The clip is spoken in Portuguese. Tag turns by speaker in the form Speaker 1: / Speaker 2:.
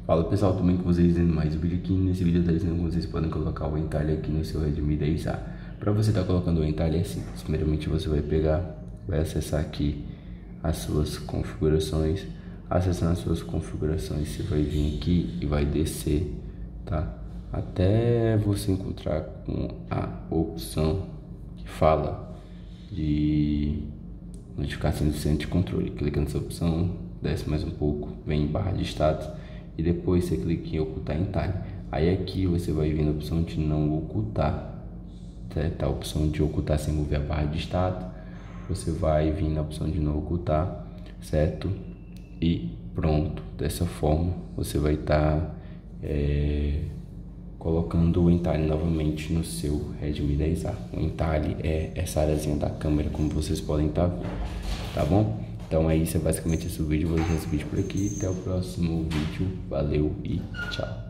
Speaker 1: Fala pessoal, tudo bem com vocês? Dizendo mais um vídeo aqui. Nesse vídeo eu estou dizendo como vocês podem colocar o entalhe aqui no seu Redmi 10A. Para você estar colocando o entalhe é simples. Primeiramente você vai pegar, vai acessar aqui as suas configurações. Acessando as suas configurações, você vai vir aqui e vai descer, tá? Até você encontrar com a opção que fala de notificação do centro de controle. Clica nessa opção, desce mais um pouco, vem em barra de status e depois você clica em ocultar entalhe. Aí aqui você vai vir na opção de não ocultar, certo? A opção de ocultar sem mover a barra de status, você vai vir na opção de não ocultar, certo? E pronto, dessa forma você vai estar colocando o entalhe novamente no seu Redmi 10A. O entalhe é essa áreazinha da câmera, como vocês podem estar vendo, tá bom? Então é isso, é basicamente esse o vídeo. Vou deixar esse vídeo por aqui, até o próximo vídeo, valeu e tchau.